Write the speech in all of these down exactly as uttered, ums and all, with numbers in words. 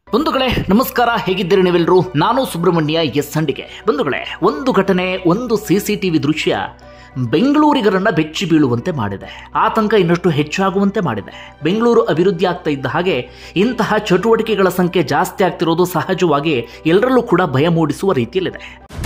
ಬಂಧುಗಳೇ ನಮಸ್ಕಾರ, ಹೇಗಿದ್ದೀರಿ ನೀವೆಲ್ಲರೂ? ನಾನು ಸುಬ್ರಹ್ಮಣ್ಯ ಎಸ್ ಸಂಡಿಗೆ. ಬಂಧುಗಳೇ, ಒಂದು ಘಟನೆ, ಒಂದು ಸಿಸಿಟಿವಿ ದೃಶ್ಯ ಬೆಂಗಳೂರಿಗರನ್ನ ಬೆಚ್ಚಿ ಬೀಳುವಂತೆ ಮಾಡಿದೆ. ಆತಂಕ ಇನ್ನಷ್ಟು ಹೆಚ್ಚಾಗುವಂತೆ ಮಾಡಿದೆ. ಬೆಂಗಳೂರು ಅಭಿವೃದ್ಧಿ ಆಗ್ತಾ ಇದ್ದ ಹಾಗೆ ಇಂತಹ ಚಟುವಟಿಕೆಗಳ ಸಂಖ್ಯೆ ಜಾಸ್ತಿ ಆಗ್ತಿರೋದು ಸಹಜವಾಗಿ ಎಲ್ಲರಲ್ಲೂ ಕೂಡ ಭಯ ಮೂಡಿಸುವ ರೀತಿಯಲ್ಲಿದೆ.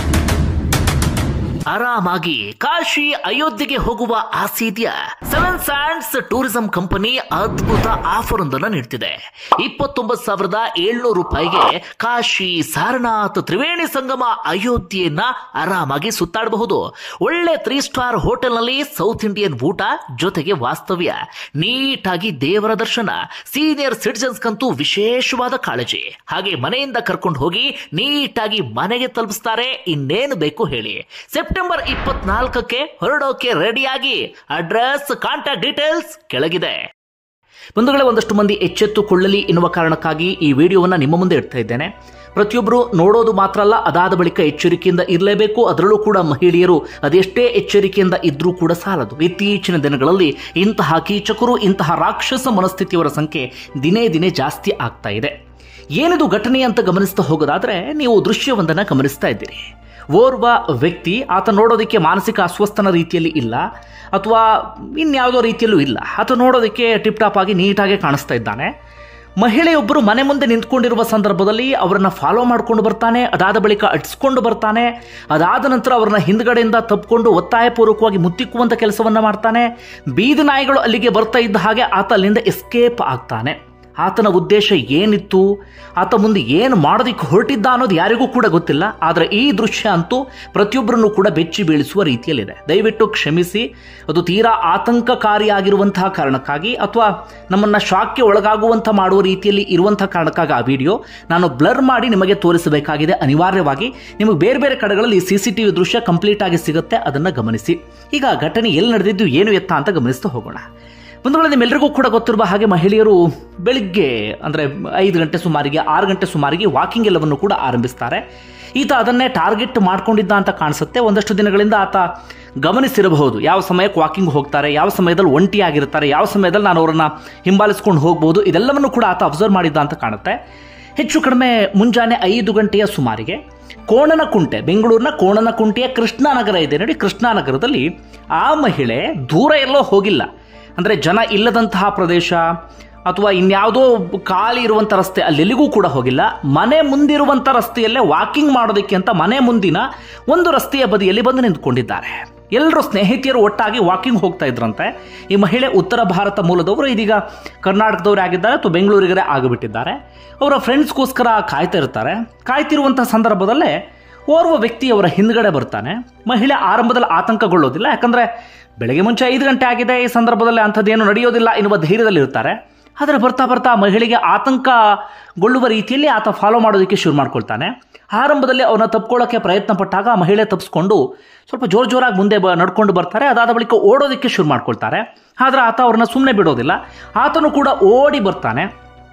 ಆರಾಮಾಗಿ ಕಾಶಿ ಅಯೋಧ್ಯೆಗೆ ಹೋಗುವ ಆಸೆ ಇದೆಯಾ? ಸೆವೆನ್ ಸ್ಯಾಂಡ್ಸ್ ಟೂರಿಸಂ ಕಂಪನಿ ಅದ್ಭುತ ಆಫರ್ ಒಂದನ್ನು ನೀಡ್ತಿದೆ. ಇಪ್ಪತ್ತೊಂಬತ್ತು ಸಾವಿರದ ಏಳ್ನೂರು ರೂಪಾಯಿಗೆ ಕಾಶಿ, ಸಾರನಾಥ್, ತ್ರಿವೇಣಿ ಸಂಗಮ, ಅಯೋಧ್ಯೆಯನ್ನ ಆರಾಮಾಗಿ ಸುತ್ತಾಡಬಹುದು. ಒಳ್ಳೆ ತ್ರೀ ಸ್ಟಾರ್ ಹೋಟೆಲ್ ನಲ್ಲಿ ಸೌತ್ ಇಂಡಿಯನ್ ಊಟ ಜೊತೆಗೆ ವಾಸ್ತವ್ಯ, ನೀಟಾಗಿ ದೇವರ ದರ್ಶನ, ಸೀನಿಯರ್ ಸಿಟಿಜನ್ಸ್ ಕಂತೂ ವಿಶೇಷವಾದ ಕಾಳಜಿ. ಹಾಗೆ ಮನೆಯಿಂದ ಕರ್ಕೊಂಡು ಹೋಗಿ ನೀಟಾಗಿ ಮನೆಗೆ ತಲುಪಿಸ್ತಾರೆ. ಇನ್ನೇನು ಬೇಕು ಹೇಳಿ? ಸೆಪ್ಟೆಂಬರ್ ಇಪ್ಪತ್ನಾಲ್ಕಕ್ಕೆ ಹೊರಡೋಕೆ ರೆಡಿಯಾಗಿ. ಅಡ್ರೆಸ್, ಕಾಂಟ್ಯಾಕ್ಟ್ ಡೀಟೇಲ್ಸ್ ಕೆಳಗಿದೆ. ಬಂಧುಗಳೇ, ಒಂದಷ್ಟು ಮಂದಿ ಎಚ್ಚೆತ್ತುಕೊಳ್ಳಲಿ ಎನ್ನುವ ಕಾರಣಕ್ಕಾಗಿ ಈ ವಿಡಿಯೋವನ್ನ ನಿಮ್ಮ ಮುಂದೆ ಇಡ್ತಾ ಇದ್ದೇನೆ. ಪ್ರತಿಯೊಬ್ಬರು ನೋಡೋದು ಮಾತ್ರ ಅಲ್ಲ, ಅದಾದ ಬಳಿಕ ಎಚ್ಚರಿಕೆಯಿಂದ ಇರಲೇಬೇಕು. ಅದರಲ್ಲೂ ಕೂಡ ಮಹಿಳೆಯರು ಅದೆಷ್ಟೇ ಎಚ್ಚರಿಕೆಯಿಂದ ಇದ್ರೂ ಕೂಡ ಸಾಲದು. ಇತ್ತೀಚಿನ ದಿನಗಳಲ್ಲಿ ಇಂತಹ ಕೀಚಕರು, ಇಂತಹ ರಾಕ್ಷಸ ಮನಸ್ಥಿತಿಯವರ ಸಂಖ್ಯೆ ದಿನೇ ದಿನೇ ಜಾಸ್ತಿ ಆಗ್ತಾ ಇದೆ. ಏನಿದು ಘಟನೆ ಅಂತ ಗಮನಿಸ್ತಾ ಹೋಗೋದಾದ್ರೆ, ನೀವು ದೃಶ್ಯವೊಂದನ್ನು ಗಮನಿಸ್ತಾ ಇದ್ದೀರಿ. ಓರ್ವ ವ್ಯಕ್ತಿ, ಆತ ನೋಡೋದಕ್ಕೆ ಮಾನಸಿಕ ಅಸ್ವಸ್ಥನ ರೀತಿಯಲ್ಲಿ ಇಲ್ಲ ಅಥವಾ ಇನ್ಯಾವುದೋ ರೀತಿಯಲ್ಲೂ ಇಲ್ಲ. ಆತ ನೋಡೋದಕ್ಕೆ ಟಿಪ್ ಟಾಪ್ ಆಗಿ ನೀಟಾಗಿ ಕಾಣಿಸ್ತಾ ಇದ್ದಾನೆ. ಮಹಿಳೆಯೊಬ್ಬರು ಮನೆ ಮುಂದೆ ನಿಂತ್ಕೊಂಡಿರುವ ಸಂದರ್ಭದಲ್ಲಿ ಅವರನ್ನ ಫಾಲೋ ಮಾಡ್ಕೊಂಡು ಬರ್ತಾನೆ. ಅದಾದ ಬಳಿಕ ಅಟ್ಸ್ಕೊಂಡು ಬರ್ತಾನೆ. ಅದಾದ ನಂತರ ಅವರನ್ನ ಹಿಂದ್ಗಡೆಯಿಂದ ತಪ್ಪಿಕೊಂಡು ಒತ್ತಾಯಪೂರ್ವಕವಾಗಿ ಮುತ್ತಿಕ್ಕುವಂಥ ಕೆಲಸವನ್ನ ಮಾಡ್ತಾನೆ. ಬೀದಿ ನಾಯಿಗಳು ಅಲ್ಲಿಗೆ ಬರ್ತಾ ಇದ್ದ ಹಾಗೆ ಆತ ಅಲ್ಲಿಂದ ಎಸ್ಕೇಪ್ ಆಗ್ತಾನೆ. ಆತನ ಉದ್ದೇಶ ಏನಿತ್ತು, ಆತ ಮುಂದೆ ಏನು ಮಾಡೋದಕ್ಕೆ ಹೊರಟಿದ್ದ ಅನ್ನೋದು ಯಾರಿಗೂ ಕೂಡ ಗೊತ್ತಿಲ್ಲ. ಆದರೆ ಈ ದೃಶ್ಯ ಅಂತೂ ಪ್ರತಿಯೊಬ್ಬರನ್ನು ಕೂಡ ಬೆಚ್ಚಿ ಬೀಳಿಸುವ ರೀತಿಯಲ್ಲಿದೆ. ದಯವಿಟ್ಟು ಕ್ಷಮಿಸಿ, ಅದು ತೀರಾ ಆತಂಕಕಾರಿಯಾಗಿರುವಂತಹ ಕಾರಣಕ್ಕಾಗಿ ಅಥವಾ ನಮ್ಮನ್ನು ಶಾಕ್ಗೆ ಒಳಗಾಗುವಂಥ ಮಾಡುವ ರೀತಿಯಲ್ಲಿ ಇರುವಂಥ ಕಾರಣಕ್ಕಾಗಿ ಆ ವಿಡಿಯೋ ನಾನು ಬ್ಲರ್ ಮಾಡಿ ನಿಮಗೆ ತೋರಿಸಬೇಕಾಗಿದೆ. ಅನಿವಾರ್ಯವಾಗಿ ನಿಮಗೆ ಬೇರೆ ಬೇರೆ ಕಡೆಗಳಲ್ಲಿ ಸಿ ಸಿ ಟಿ ವಿ ದೃಶ್ಯ ಕಂಪ್ಲೀಟ್ ಆಗಿ ಸಿಗುತ್ತೆ, ಅದನ್ನು ಗಮನಿಸಿ. ಈಗ ಘಟನೆ ಎಲ್ಲಿ ನಡೆದಿದ್ದು, ಏನು ಎತ್ತ ಅಂತ ಗಮನಿಸ್ತಾ ಹೋಗೋಣ. ಬಂಧುಗಳೇ, ನಿಮ್ಮೆಲ್ಲರಿಗೂ ಕೂಡ ಗೊತ್ತಿರುವ ಹಾಗೆ ಮಹಿಳೆಯರು ಬೆಳಿಗ್ಗೆ ಅಂದರೆ ಐದು ಗಂಟೆ ಸುಮಾರಿಗೆ, ಆರು ಗಂಟೆ ಸುಮಾರಿಗೆ ವಾಕಿಂಗ್ ಎಲ್ಲವನ್ನು ಕೂಡ ಆರಂಭಿಸ್ತಾರೆ. ಈತ ಅದನ್ನೇ ಟಾರ್ಗೆಟ್ ಮಾಡ್ಕೊಂಡಿದ್ದ ಅಂತ ಕಾಣಿಸುತ್ತೆ. ಒಂದಷ್ಟು ದಿನಗಳಿಂದ ಆತ ಗಮನಿಸಿರಬಹುದು ಯಾವ ಸಮಯಕ್ಕೆ ವಾಕಿಂಗ್ ಹೋಗ್ತಾರೆ, ಯಾವ ಸಮಯದಲ್ಲಿ ಒಂಟಿಯಾಗಿರ್ತಾರೆ, ಯಾವ ಸಮಯದಲ್ಲಿ ನಾನು ಅವರನ್ನು ಹಿಂಬಾಲಿಸ್ಕೊಂಡು ಹೋಗ್ಬೋದು. ಇದೆಲ್ಲವನ್ನು ಕೂಡ ಆತ ಅಬ್ಸರ್ವ್ ಮಾಡಿದ್ದ ಅಂತ ಕಾಣುತ್ತೆ. ಹೆಚ್ಚು ಕಡಿಮೆ ಮುಂಜಾನೆ ಐದು ಗಂಟೆಯ ಸುಮಾರಿಗೆ ಕೋಣನಕುಂಟೆ, ಬೆಂಗಳೂರಿನ ಕೋಣನಕುಂಟೆಯ ಕೃಷ್ಣಾನಗರ ಇದೆ ನೋಡಿ. ಕೃಷ್ಣಾನಗರದಲ್ಲಿ ಆ ಮಹಿಳೆ ದೂರ ಎಲ್ಲೋ ಹೋಗಿಲ್ಲ, ಅಂದರೆ ಜನ ಇಲ್ಲದಂತಹ ಪ್ರದೇಶ ಅಥವಾ ಇನ್ಯಾವುದೋ ಖಾಲಿ ಇರುವಂಥ ರಸ್ತೆ, ಅಲ್ಲೆಲ್ಲಿಗೂ ಕೂಡ ಹೋಗಿಲ್ಲ. ಮನೆ ಮುಂದಿರುವಂಥ ರಸ್ತೆಯಲ್ಲೇ ವಾಕಿಂಗ್ ಮಾಡೋದಕ್ಕೆ ಅಂತ ಮನೆ ಮುಂದಿನ ಒಂದು ರಸ್ತೆಯ ಬದಿಯಲ್ಲಿ ಬಂದು ನಿಂತ್ಕೊಂಡಿದ್ದಾರೆ. ಎಲ್ಲರೂ ಸ್ನೇಹಿತೆಯರು ಒಟ್ಟಾಗಿ ವಾಕಿಂಗ್ ಹೋಗ್ತಾ ಇದ್ರಂತೆ. ಈ ಮಹಿಳೆ ಉತ್ತರ ಭಾರತ ಮೂಲದವರು, ಇದೀಗ ಕರ್ನಾಟಕದವರೇ ಆಗಿದ್ದಾರೆ ಅಥವಾ ಬೆಂಗಳೂರಿಗರೇ ಆಗಿಬಿಟ್ಟಿದ್ದಾರೆ. ಅವರ ಫ್ರೆಂಡ್ಸ್ಗೋಸ್ಕರ ಕಾಯ್ತಾ ಇರ್ತಾರೆ. ಕಾಯ್ತಿರುವಂಥ ಸಂದರ್ಭದಲ್ಲೇ ಓರ್ವ ವ್ಯಕ್ತಿ ಅವರ ಹಿಂದ್ಗಡೆ ಬರ್ತಾನೆ. ಮಹಿಳೆ ಆರಂಭದಲ್ಲಿ ಆತಂಕಗೊಳ್ಳೋದಿಲ್ಲ, ಯಾಕಂದರೆ ಬೆಳಗ್ಗೆ ಮುಂಚೆ ಐದು ಗಂಟೆ ಆಗಿದೆ, ಈ ಸಂದರ್ಭದಲ್ಲಿ ಅಂಥದ್ದೇನು ನಡೆಯೋದಿಲ್ಲ ಎನ್ನುವ ಧೈರ್ಯದಲ್ಲಿ ಇರ್ತಾರೆ. ಆದರೆ ಬರ್ತಾ ಬರ್ತಾ ಮಹಿಳೆಗೆ ಆತಂಕಗೊಳ್ಳುವ ರೀತಿಯಲ್ಲಿ ಆತ ಫಾಲೋ ಮಾಡೋದಕ್ಕೆ ಶುರು ಮಾಡ್ಕೊಳ್ತಾನೆ. ಆರಂಭದಲ್ಲಿ ಅವನ್ನ ತಪ್ಪಿಕೊಳ್ಳೋಕ್ಕೆ ಪ್ರಯತ್ನ ಪಟ್ಟಾಗ ಮಹಿಳೆ ತಪ್ಪಿಸ್ಕೊಂಡು ಸ್ವಲ್ಪ ಜೋರು ಜೋರಾಗಿ ಮುಂದೆ ಬ ನಡ್ಕೊಂಡು ಬರ್ತಾರೆ. ಅದಾದ ಬಳಿಕ ಓಡೋದಕ್ಕೆ ಶುರು ಮಾಡ್ಕೊಳ್ತಾರೆ. ಆದರೆ ಆತ ಅವ್ರನ್ನ ಸುಮ್ಮನೆ ಬಿಡೋದಿಲ್ಲ. ಆತನು ಕೂಡ ಓಡಿ ಬರ್ತಾನೆ.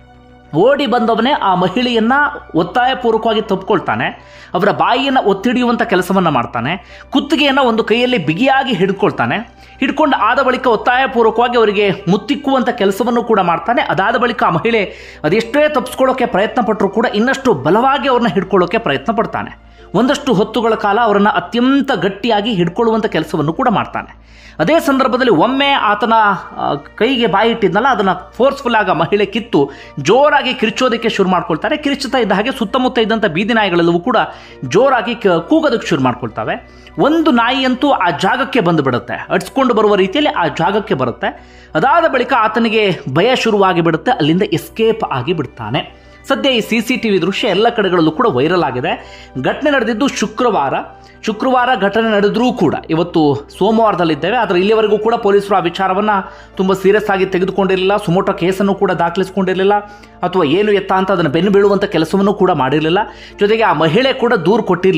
ಓಡಿ ಬಂದವನೇ ಆ ಮಹಿಳೆಯನ್ನ ಒತ್ತಾಯಪೂರ್ವಕವಾಗಿ ತಪ್ಪಿಕೊಳ್ತಾನೆ. ಅವರ ಬಾಯಿಯನ್ನು ಒತ್ತಿಡಿಯುವಂಥ ಕೆಲಸವನ್ನು ಮಾಡ್ತಾನೆ. ಕುತ್ತಿಗೆಯನ್ನು ಒಂದು ಕೈಯಲ್ಲಿ ಬಿಗಿಯಾಗಿ ಹಿಡ್ಕೊಳ್ತಾನೆ. ಹಿಡ್ಕೊಂಡು ಆದ ಬಳಿಕ ಒತ್ತಾಯಪೂರ್ವಕವಾಗಿ ಅವರಿಗೆ ಮುತ್ತಿಕ್ಕುವಂಥ ಕೆಲಸವನ್ನು ಕೂಡ ಮಾಡ್ತಾನೆ. ಅದಾದ ಬಳಿಕ ಆ ಮಹಿಳೆ ಅದೆಷ್ಟೇ ತಪ್ಪಿಸ್ಕೊಳ್ಳೋಕೆ ಪ್ರಯತ್ನ ಪಟ್ಟರೂ ಕೂಡ ಇನ್ನಷ್ಟು ಬಲವಾಗಿ ಅವ್ರನ್ನ ಹಿಡ್ಕೊಳ್ಳೋಕೆ ಪ್ರಯತ್ನ ಪಡ್ತಾನೆ. ಒಂದಷ್ಟು ಹೊತ್ತುಗಳ ಕಾಲ ಅವರನ್ನು ಅತ್ಯಂತ ಗಟ್ಟಿಯಾಗಿ ಹಿಡ್ಕೊಳ್ಳುವಂಥ ಕೆಲಸವನ್ನು ಕೂಡ ಮಾಡ್ತಾನೆ. ಅದೇ ಸಂದರ್ಭದಲ್ಲಿ ಒಮ್ಮೆ ಆತನ ಕೈಗೆ ಬಾಯಿ ಇಟ್ಟಿದ್ನಲ್ಲ, ಅದನ್ನು ಫೋರ್ಸ್ಫುಲ್ ಆಗಿ ಮಹಿಳೆ ಕಿತ್ತು ಜೋರಾಗಿ ಕಿರ್ಚೋದಕ್ಕೆ ಶುರು ಮಾಡ್ಕೊಳ್ತಾರೆ. ಕಿರ್ಚುತ್ತಾ ಇದ್ದ ಹಾಗೆ ಸುತ್ತಮುತ್ತ ಇದ್ದಂಥ ಬೀದಿ ನಾಯಿಗಳೆಲ್ಲವೂ ಕೂಡ ಜೋರಾಗಿ ಕೂಗೋದಕ್ಕೆ ಶುರು ಮಾಡ್ಕೊಳ್ತವೆ. ಒಂದು ನಾಯಿಯಂತೂ ಆ ಜಾಗಕ್ಕೆ ಬಂದು ಬಿಡುತ್ತೆ, ಅಡ್ಸ್ಕೊಂಡು ಬರುವ ರೀತಿಯಲ್ಲಿ ಆ ಜಾಗಕ್ಕೆ ಬರುತ್ತೆ. ಅದಾದ ಬಳಿಕ ಆತನಿಗೆ ಭಯ ಶುರುವಾಗಿ ಬಿಡುತ್ತೆ, ಅಲ್ಲಿಂದ ಎಸ್ಕೇಪ್ ಆಗಿ ಬಿಡ್ತಾನೆ. ಸದ್ಯ ಈ ಸಿ ಸಿ ಟಿ ವಿ ದೃಶ್ಯ ಎಲ್ಲ ಕಡೆಗಳಲ್ಲೂ ಕೂಡ ವೈರಲ್ ಆಗಿದೆ. ಘಟನೆ ನಡೆದಿದ್ದು ಶುಕ್ರವಾರ. ಶುಕ್ರವಾರ ಘಟನೆ ನಡೆದರೂ ಕೂಡ ಇವತ್ತು ಸೋಮವಾರದಲ್ಲಿದ್ದೇವೆ. ಆದರೆ ಇಲ್ಲಿವರೆಗೂ ಕೂಡ ಪೊಲೀಸರು ಆ ವಿಚಾರವನ್ನು ತುಂಬ ಸೀರಿಯಸ್ ಆಗಿ ತೆಗೆದುಕೊಂಡಿರಲಿಲ್ಲ. ಸುಮೋಟೋ ಕೇಸನ್ನು ಕೂಡ ದಾಖಲಿಸಿಕೊಂಡಿರಲಿಲ್ಲ ಅಥವಾ ಏನು ಎತ್ತ ಅಂತ ಅದನ್ನು ಬೆನ್ನು ಬೀಳುವಂಥ ಕೆಲಸವನ್ನು ಕೂಡ ಮಾಡಿರಲಿಲ್ಲ. ಜೊತೆಗೆ ಆ ಮಹಿಳೆ ಕೂಡ ದೂರು ಕೊಟ್ಟಿರಲಿಲ್ಲ.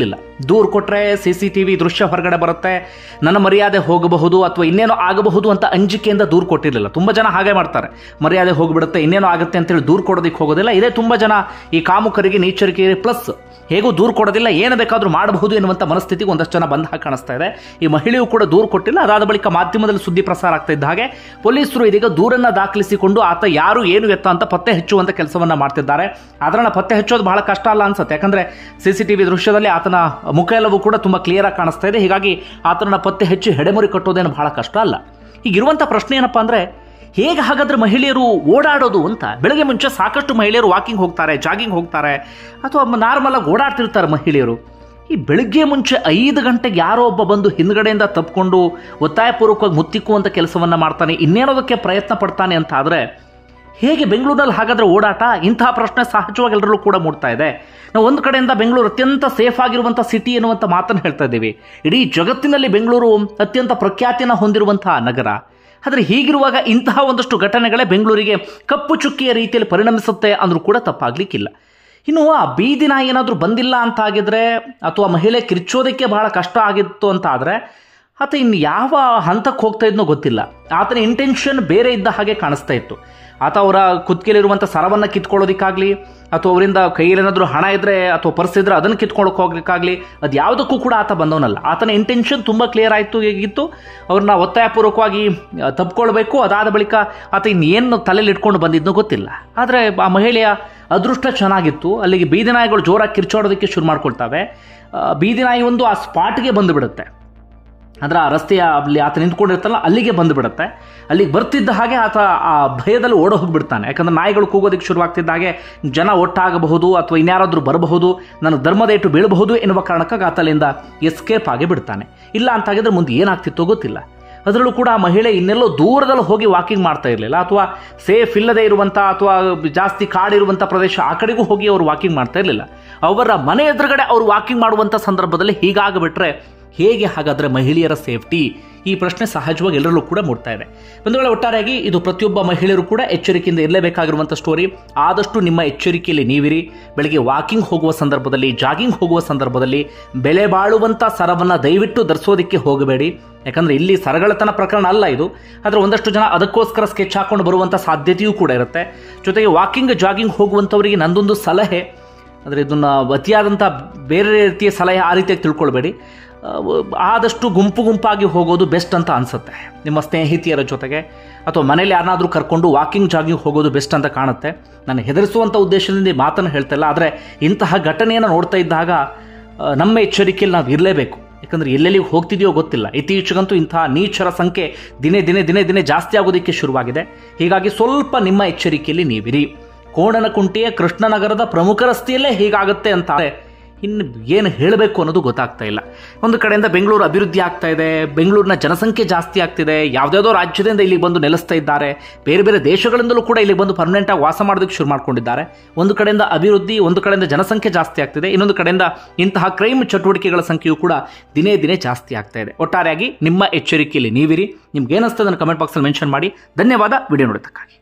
ದೂರು ಕೊಟ್ಟರೆ ಸಿ ಸಿ ಟಿ ವಿ ದೃಶ್ಯ ಹೊರಗಡೆ ಬರುತ್ತೆ, ನನ್ನ ಮರ್ಯಾದೆ ಹೋಗಬಹುದು ಅಥವಾ ಇನ್ನೇನೋ ಆಗಬಹುದು ಅಂತ ಅಂಜಿಕೆಯಿಂದ ದೂರು ಕೊಟ್ಟಿರಲಿಲ್ಲ. ತುಂಬ ಜನ ಹಾಗೆ ಮಾಡ್ತಾರೆ, ಮರ್ಯಾದೆ ಹೋಗಿಬಿಡುತ್ತೆ ಇನ್ನೇನೋ ಆಗುತ್ತೆ ಅಂತೇಳಿ ದೂರು ಕೊಡೋದಕ್ಕೆ ಹೋಗೋದಿಲ್ಲ. ಇದೇ ತುಂಬ ಜನ ಈ ಕಾಮುಕರಿಗೆ ನೀಚರಿಗೆ ಪ್ಲಸ್ ಹೇಗೂ ದೂರು ಕೊಡೋದಿಲ್ಲ, ಏನು ಬೇಕಾದರೂ ಮಾಡಬಹುದು ಎನ್ನುವಂಥ ಮನಸ್ಥಿತಿಗೆ ಒಂದಷ್ಟು ಜನ ಬಂದ ಹಾಗೆ ಕಾಣಿಸ್ತಾ ಇದೆ. ಈ ಮಹಿಳೆಯು ಕೂಡ ದೂರು ಕೊಟ್ಟಿಲ್ಲ. ಅದಾದ ಬಳಿಕ ಮಾಧ್ಯಮದಲ್ಲಿ ಸುದ್ದಿ ಪ್ರಸಾರ ಆಗ್ತಾ ಇದ್ದ ಹಾಗೆ ಪೊಲೀಸರು ಇದೀಗ ದೂರನ್ನ ದಾಖಲಿಸಿಕೊಂಡು ಆತ ಯಾರು ಏನು ಎತ್ತ ಅಂತ ಪತ್ತೆ ಹಚ್ಚುವಂತ ಕೆಲಸವನ್ನ ಮಾಡ್ತಿದ್ದಾರೆ. ಅದನ್ನ ಪತ್ತೆ ಹಚ್ಚೋದು ಬಹಳ ಕಷ್ಟ ಅಲ್ಲ ಅನ್ಸುತ್ತೆ, ಯಾಕಂದ್ರೆ ಸಿಸಿಟಿವಿ ದೃಶ್ಯದಲ್ಲಿ ಆತನ ಮುಖ ಎಲ್ಲವೂ ಕೂಡ ತುಂಬಾ ಕ್ಲಿಯರ್ ಆಗಿ ಕಾಣಿಸ್ತಾ ಇದೆ. ಹೀಗಾಗಿ ಆತನ ಪತ್ತೆ ಹಚ್ಚಿ ಹೆಡೆಮುರಿ ಕಟ್ಟೋದೇನು ಬಹಳ ಕಷ್ಟ ಅಲ್ಲ. ಈಗಿರುವಂತ ಪ್ರಶ್ನೆ ಏನಪ್ಪಾ ಅಂದ್ರೆ, ಹೇಗೆ ಹಾಗಾದ್ರೆ ಮಹಿಳೆಯರು ಓಡಾಡೋದು ಅಂತ? ಬೆಳಗ್ಗೆ ಮುಂಚೆ ಸಾಕಷ್ಟು ಮಹಿಳೆಯರು ವಾಕಿಂಗ್ ಹೋಗ್ತಾರೆ, ಜಾಗಿಂಗ್ ಹೋಗ್ತಾರೆ, ಅಥವಾ ನಾರ್ಮಲ್ ಆಗಿ ಓಡಾಡ್ತಿರ್ತಾರೆ ಮಹಿಳೆಯರು. ಈ ಬೆಳಗ್ಗೆ ಮುಂಚೆ ಐದು ಗಂಟೆಗೆ ಯಾರೋ ಒಬ್ಬ ಬಂದು ಹಿಂದ್ಗಡೆಯಿಂದ ತಪ್ಪಿಕೊಂಡು ಒತ್ತಾಯಪೂರ್ವಕವಾಗಿ ಮುತ್ತಿಕ್ಕುವಂಥ ಕೆಲಸವನ್ನ ಮಾಡ್ತಾನೆ, ಇನ್ನೇನೋದಕ್ಕೆ ಪ್ರಯತ್ನ ಪಡ್ತಾನೆ ಅಂತ ಆದರೆ ಹೇಗೆ ಬೆಂಗಳೂರಿನಲ್ಲಿ ಹಾಗಾದ್ರೆ ಓಡಾಟ? ಇಂತಹ ಪ್ರಶ್ನೆ ಸಹಜವಾಗಿ ಎಲ್ಲರಲ್ಲೂ ಕೂಡ ಮೂಡ್ತಾ ಇದೆ. ನಾವು ಒಂದು ಕಡೆಯಿಂದ ಬೆಂಗಳೂರು ಅತ್ಯಂತ ಸೇಫ್ ಆಗಿರುವಂಥ ಸಿಟಿ ಎನ್ನುವಂಥ ಮಾತನ್ನು ಹೇಳ್ತಾ ಇದ್ದೀವಿ. ಇಡೀ ಜಗತ್ತಿನಲ್ಲಿ ಬೆಂಗಳೂರು ಅತ್ಯಂತ ಪ್ರಖ್ಯಾತಿಯನ್ನು ಹೊಂದಿರುವಂತಹ ನಗರ. ಆದರೆ ಹೀಗಿರುವಾಗ ಇಂತಹ ಒಂದಷ್ಟು ಘಟನೆಗಳೇ ಬೆಂಗಳೂರಿಗೆ ಕಪ್ಪು ಚುಕ್ಕಿಯ ರೀತಿಯಲ್ಲಿ ಪರಿಣಮಿಸುತ್ತೆ ಅಂದ್ರೂ ಕೂಡ ತಪ್ಪಾಗ್ಲಿಕ್ಕಿಲ್ಲ. ಇನ್ನು ಆ ಬೀದಿ ನಾಯಿ ಏನಾದರೂ ಬಂದಿಲ್ಲ ಅಂತ ಆಗಿದ್ರೆ ಅಥವಾ ಮಹಿಳೆ ಕಿರ್ಚೋದಕ್ಕೆ ಬಹಳ ಕಷ್ಟ ಆಗಿತ್ತು ಅಂತ ಆದರೆ ಆತ ಇನ್ನು ಯಾವ ಹಂತಕ್ಕೆ ಹೋಗ್ತಾ ಇದ್ನೋ ಗೊತ್ತಿಲ್ಲ. ಆತನ ಇಂಟೆನ್ಷನ್ ಬೇರೆ ಇದ್ದ ಹಾಗೆ ಕಾಣಿಸ್ತಾ ಇತ್ತು. ಆತ ಅವರ ಕುತ್ತಿಗೆಲಿರುವಂಥ ಸರವನ್ನು ಕಿತ್ಕೊಳ್ಳೋದಕ್ಕಾಗಲಿ ಅಥವಾ ಅವರಿಂದ ಕೈಯಲ್ಲೇನಾದರೂ ಹಣ ಇದ್ದರೆ ಅಥವಾ ಪರ್ಸ್ ಇದ್ದರೆ ಅದನ್ನು ಕಿತ್ಕೊಳ್ಳೋಕೆ ಹೋಗ್ಲಿಕ್ಕಾಗಲಿ ಅದು ಯಾವುದಕ್ಕೂ ಕೂಡ ಆತ ಬಂದವನಲ್ಲ. ಆತನ ಇಂಟೆನ್ಷನ್ ತುಂಬ ಕ್ಲಿಯರ್ ಆಯಿತು ಹೇಗಿತ್ತು, ಅವ್ರನ್ನ ಒತ್ತಾಯಪೂರ್ವಕವಾಗಿ ತಪ್ಪಿಕೊಳ್ಬೇಕು. ಅದಾದ ಬಳಿಕ ಆತ ಇನ್ನೇನು ತಲೆಯಲ್ಲಿ ಇಟ್ಕೊಂಡು ಬಂದಿದ್ನೋ ಗೊತ್ತಿಲ್ಲ. ಆದರೆ ಆ ಮಹಿಳೆಯ ಅದೃಷ್ಟ ಚೆನ್ನಾಗಿತ್ತು. ಅಲ್ಲಿಗೆ ಬೀದಿ ನಾಯಿಗಳು ಜೋರಾಗಿ ಕಿರ್ಚಾಡೋದಕ್ಕೆ ಶುರು ಮಾಡ್ಕೊಳ್ತವೆ. ಬೀದಿ ನಾಯಿ ಒಂದು ಆ ಸ್ಪಾಟ್ಗೆ ಬಂದು ಬಿಡುತ್ತೆ, ಅಂದ್ರೆ ಆ ರಸ್ತೆಯ ಅಲ್ಲಿ ಆತ ನಿಂತ್ಕೊಂಡಿರ್ತಲ್ಲ ಅಲ್ಲಿಗೆ ಬಂದು ಬಿಡುತ್ತೆ. ಅಲ್ಲಿಗೆ ಬರ್ತಿದ್ದ ಹಾಗೆ ಆತ ಆ ಭಯದಲ್ಲಿ ಓಡ ಹೋಗಿಬಿಡ್ತಾನೆ. ಯಾಕಂದ್ರೆ ನಾಯಿಗಳು ಕೂಗೋದಕ್ಕೆ ಶುರುವಾಗ್ತಿದ್ದ ಹಾಗೆ ಜನ ಒಟ್ಟಾಗಬಹುದು ಅಥವಾ ಇನ್ಯಾರಾದ್ರೂ ಬರಬಹುದು, ನನ್ನ ಧರ್ಮದೇಟು ಬೀಳಬಹುದು ಎನ್ನುವ ಕಾರಣಕ್ಕಾಗಿ ಆತ ಅಲ್ಲಿಂದ ಎಸ್ಕೇಪ್ ಆಗಿ ಬಿಡ್ತಾನೆ. ಇಲ್ಲ ಅಂತಾಗಿದ್ರೆ ಮುಂದೆ ಏನಾಗ್ತಿತ್ತೋ ಗೊತ್ತಿಲ್ಲ. ಅದರಲ್ಲೂ ಕೂಡ ಆ ಮಹಿಳೆ ಇನ್ನೆಲ್ಲೋ ದೂರದಲ್ಲಿ ಹೋಗಿ ವಾಕಿಂಗ್ ಮಾಡ್ತಾ ಇರಲಿಲ್ಲ, ಅಥವಾ ಸೇಫ್ ಇಲ್ಲದೆ ಇರುವಂಥ ಅಥವಾ ಜಾಸ್ತಿ ಕಾಡಿರುವಂಥ ಪ್ರದೇಶ ಆ ಕಡೆಗೂ ಹೋಗಿ ಅವರು ವಾಕಿಂಗ್ ಮಾಡ್ತಾ ಇರಲಿಲ್ಲ. ಅವರ ಮನೆ ಎದುರುಗಡೆ ಅವರು ವಾಕಿಂಗ್ ಮಾಡುವಂಥ ಸಂದರ್ಭದಲ್ಲಿ ಹೀಗಾಗಿಬಿಟ್ರೆ ಹೇಗೆ ಹಾಗಾದರೆ ಮಹಿಳೆಯರ ಸೇಫ್ಟಿ? ಈ ಪ್ರಶ್ನೆ ಸಹಜವಾಗಿ ಎಲ್ಲರಲ್ಲೂ ಕೂಡ ಮೂಡ್ತಾ ಇದೆ. ಒಂದು ವೇಳೆ ಒಟ್ಟಾರೆಯಾಗಿ ಇದು ಪ್ರತಿಯೊಬ್ಬ ಮಹಿಳೆಯರು ಕೂಡ ಎಚ್ಚರಿಕೆಯಿಂದ ಇರಲೇಬೇಕಾಗಿರುವಂಥ ಸ್ಟೋರಿ. ಆದಷ್ಟು ನಿಮ್ಮ ಎಚ್ಚರಿಕೆಯಲ್ಲಿ ನೀವಿರಿ. ಬೆಳಗ್ಗೆ ವಾಕಿಂಗ್ ಹೋಗುವ ಸಂದರ್ಭದಲ್ಲಿ, ಜಾಗಿಂಗ್ ಹೋಗುವ ಸಂದರ್ಭದಲ್ಲಿ ಬೆಲೆ ಬಾಳುವಂಥ ಸರವನ್ನು ದಯವಿಟ್ಟು ಧರಿಸೋದಕ್ಕೆ ಹೋಗಬೇಡಿ. ಯಾಕಂದರೆ ಇಲ್ಲಿ ಸರಗಳತನ ಪ್ರಕರಣ ಅಲ್ಲ ಇದು. ಆದರೆ ಒಂದಷ್ಟು ಜನ ಅದಕ್ಕೋಸ್ಕರ ಸ್ಕೆಚ್ ಹಾಕೊಂಡು ಬರುವಂಥ ಸಾಧ್ಯತೆಯೂ ಕೂಡ ಇರುತ್ತೆ. ಜೊತೆಗೆ ವಾಕಿಂಗ್ ಜಾಗಿಂಗ್ ಹೋಗುವಂಥವರಿಗೆ ನಂದೊಂದು ಸಲಹೆ, ಅಂದರೆ ಇದನ್ನು ಅತಿಯಾದಂಥ ಬೇರೆ ರೀತಿಯ ಸಲಹೆ ಆ ರೀತಿಯಾಗಿ ತಿಳ್ಕೊಳ್ಬೇಡಿ. ಆದಷ್ಟು ಗುಂಪು ಗುಂಪಾಗಿ ಹೋಗೋದು ಬೆಸ್ಟ್ ಅಂತ ಅನಿಸುತ್ತೆ. ನಿಮ್ಮ ಸ್ನೇಹಿತಿಯರ ಜೊತೆಗೆ ಅಥವಾ ಮನೇಲಿ ಯಾರನ್ನಾದರೂ ಕರ್ಕೊಂಡು ವಾಕಿಂಗ್ ಜಾಗಿಂಗ್ ಹೋಗೋದು ಬೆಸ್ಟ್ ಅಂತ ಕಾಣುತ್ತೆ. ನಾನು ಹೆದರಿಸುವಂಥ ಉದ್ದೇಶದಿಂದ ಮಾತನ್ನು ಹೇಳ್ತಾ ಇಲ್ಲ, ಆದರೆ ಇಂತಹ ಘಟನೆಯನ್ನು ನೋಡ್ತಾ ಇದ್ದಾಗ ನಮ್ಮ ಎಚ್ಚರಿಕೆಯಲ್ಲಿ ನಾವು ಇರಲೇಬೇಕು. ಯಾಕಂದರೆ ಎಲ್ಲೆಲ್ಲಿಗೆ ಹೋಗ್ತಿದೆಯೋ ಗೊತ್ತಿಲ್ಲ. ಇತ್ತೀಚೆಗಂತೂ ಇಂತಹ ನೀಚರ ಸಂಖ್ಯೆ ದಿನೇ ದಿನೇ ದಿನೇ ದಿನೇ ಜಾಸ್ತಿ ಆಗೋದಕ್ಕೆ ಶುರುವಾಗಿದೆ. ಹೀಗಾಗಿ ಸ್ವಲ್ಪ ನಿಮ್ಮ ಎಚ್ಚರಿಕೆಯಲ್ಲಿ ನೀವಿರಿ. ಕೋಣನಕುಂಟೆಯ ಕೃಷ್ಣನಗರದ ಪ್ರಮುಖ ರಸ್ತೆಯಲ್ಲೇ ಹೀಗಾಗುತ್ತೆ ಅಂತ ಇನ್ನು ಏನು ಹೇಳಬೇಕು ಅನ್ನೋದು ಗೊತ್ತಾಗ್ತಾ ಇಲ್ಲ. ಒಂದು ಕಡೆಯಿಂದ ಬೆಂಗಳೂರು ಅಭಿವೃದ್ಧಿ ಆಗ್ತಾ ಇದೆ, ಬೆಂಗಳೂರಿನ ಜನಸಂಖ್ಯೆ ಜಾಸ್ತಿ ಆಗ್ತಿದೆ, ಯಾವುದ್ಯಾವುದೋ ರಾಜ್ಯದಿಂದ ಇಲ್ಲಿಗೆ ಬಂದು ನೆಲೆಸ್ತಾ ಇದ್ದಾರೆ, ಬೇರೆ ಬೇರೆ ದೇಶಗಳಿಂದಲೂ ಕೂಡ ಇಲ್ಲಿಗೆ ಬಂದು ಪರ್ಮನೆಂಟಾಗಿ ವಾಸ ಮಾಡೋದಕ್ಕೆ ಶುರು ಮಾಡ್ಕೊಂಡಿದ್ದಾರೆ. ಒಂದು ಕಡೆಯಿಂದ ಅಭಿವೃದ್ಧಿ, ಒಂದು ಕಡೆಯಿಂದ ಜನಸಂಖ್ಯೆ ಜಾಸ್ತಿ ಆಗ್ತಿದೆ, ಇನ್ನೊಂದು ಕಡೆಯಿಂದ ಇಂತಹ ಕ್ರೈಮ್ ಚಟುವಟಿಕೆಗಳ ಸಂಖ್ಯೆಯೂ ಕೂಡ ದಿನೇ ದಿನೇ ಜಾಸ್ತಿ ಆಗ್ತಾ ಇದೆ. ಒಟ್ಟಾರೆಯಾಗಿ ನಿಮ್ಮ ಎಚ್ಚರಿಕೆಯಲ್ಲಿ ನೀವಿರಿ. ನಿಮ್ಗೆ ಏನಿಸ್ತದೆ ಅದನ್ನು ಕಮೆಂಟ್ ಬಾಕ್ಸಲ್ಲಿ ಮೆನ್ಷನ್ ಮಾಡಿ. ಧನ್ಯವಾದ ವಿಡಿಯೋ ನೋಡೋದಕ್ಕಾಗಿ.